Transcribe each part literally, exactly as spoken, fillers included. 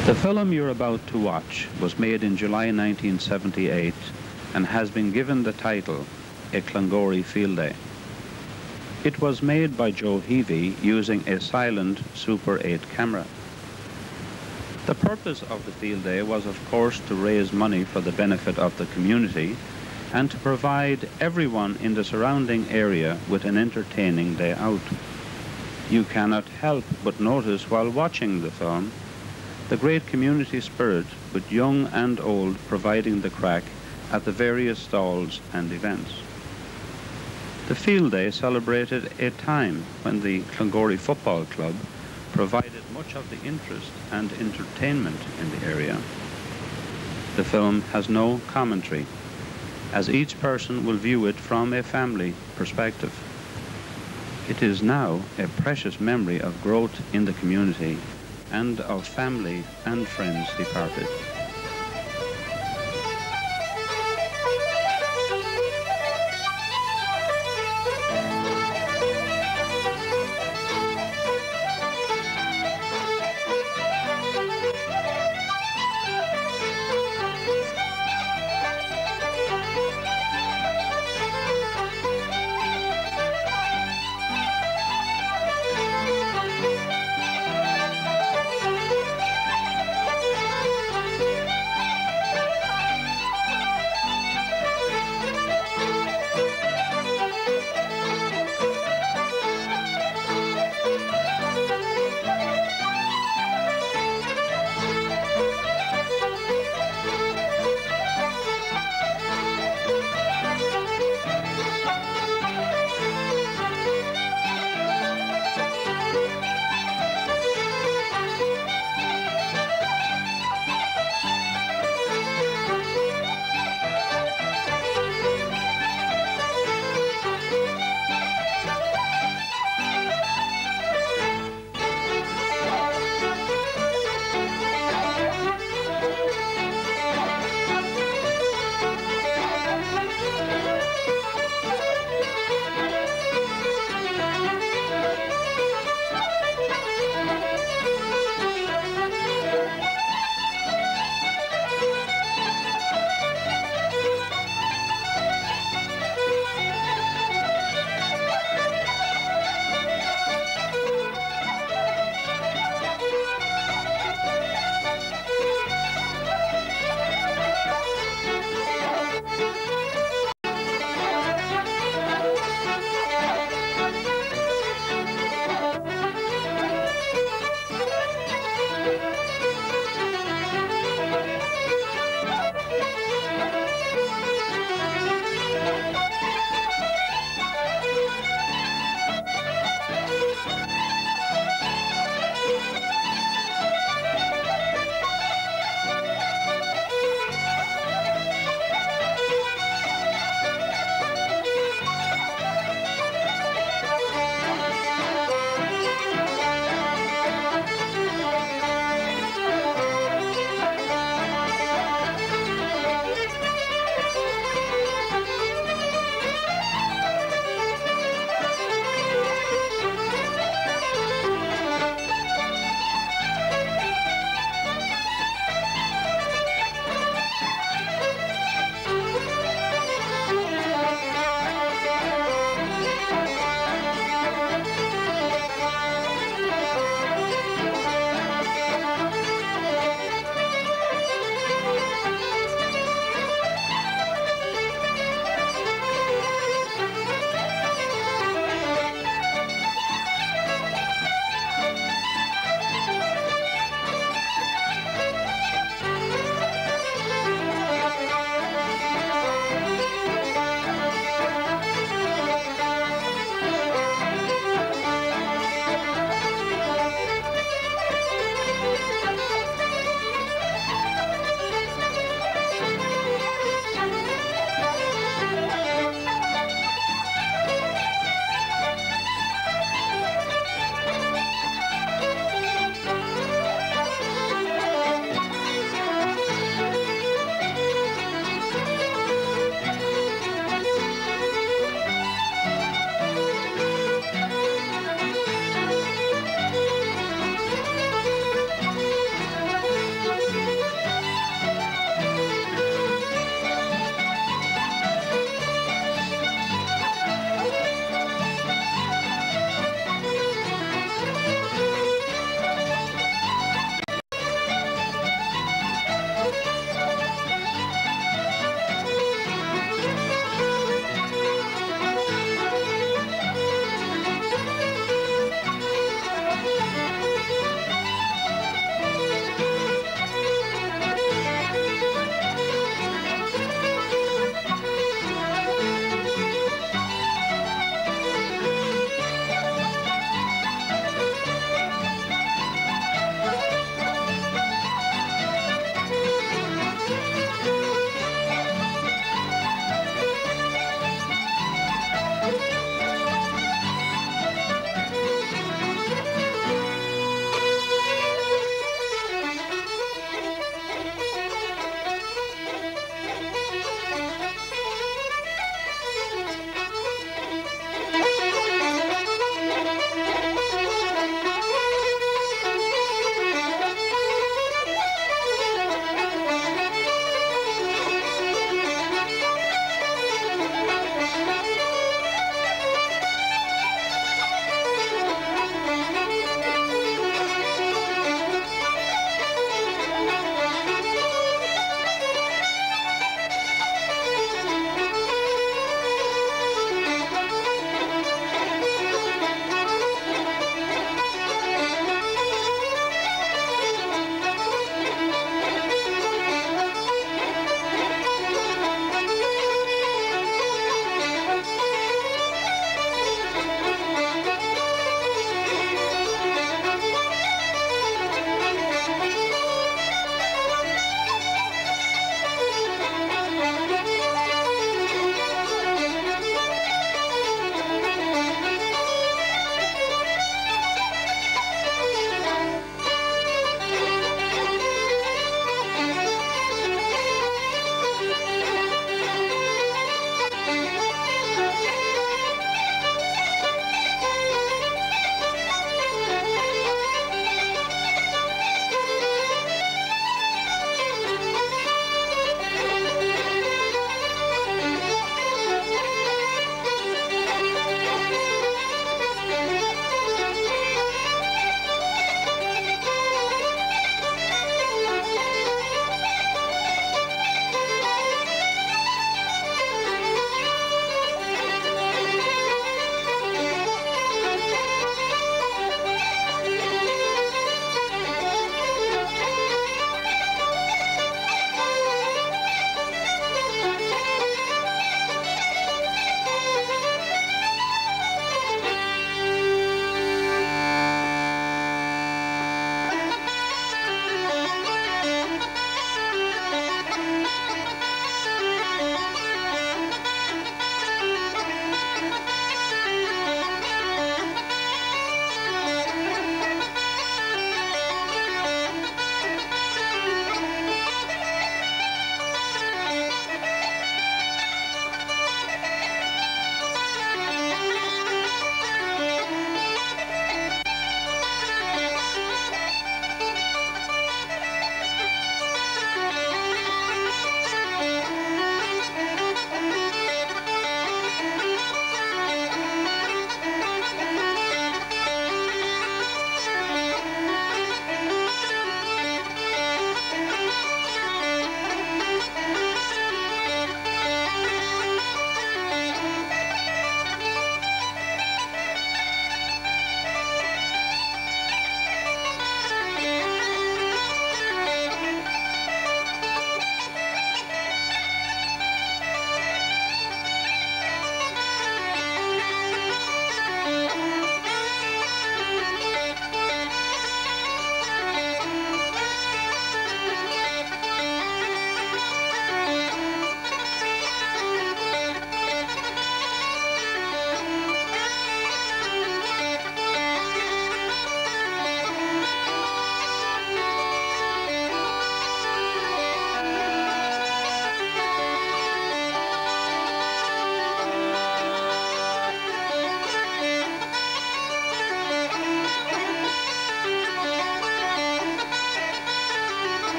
The film you're about to watch was made in July nineteen seventy-eight and has been given the title A Clongorey Field Day. It was made by Joe Heavey using a silent Super eight camera. The purpose of the field day was, of course, to raise money for the benefit of the community and to provide everyone in the surrounding area with an entertaining day out. You cannot help but notice while watching the film the great community spirit, with young and old providing the crack at the various stalls and events. The field day celebrated a time when the Clongorey Football Club provided much of the interest and entertainment in the area. The film has no commentary, as each person will view it from a family perspective. It is now a precious memory of growth in the community and of family and friends departed.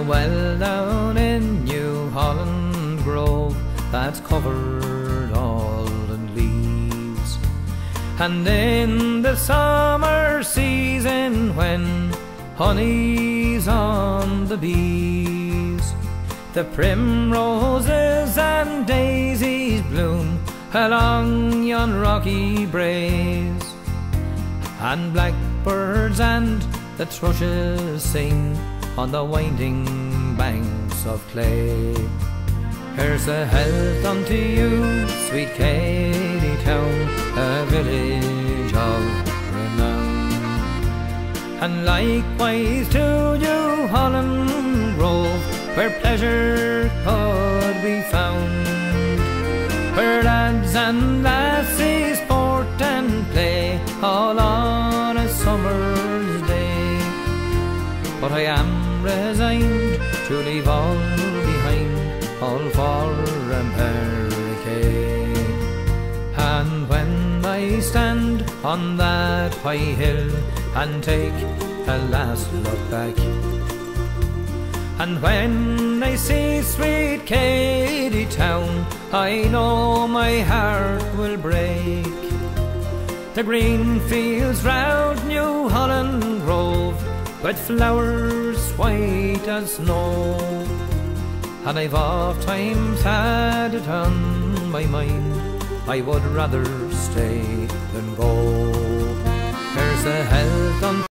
well down in New Holland Grove that's covered all in leaves. And in the summer season when honey's on the bees, the primroses and daisies bloom along yon rocky braes, and blackbirds and the thrushes sing on the winding banks of clay. Here's a health unto you, sweet Katy Town, a village of renown. And likewise to New Holland Grove, where pleasure could be found, where lads and lassies sport and play all on a summer's day. But I am resigned to leave all behind, all for America. And when I stand on that high hill and take a last look back, and when I see sweet Katy Town, I know my heart will break. The green fields round New Holland Grove, with flowers white as snow, and I've oft times had it on my mind, I would rather stay than go. Here's a health on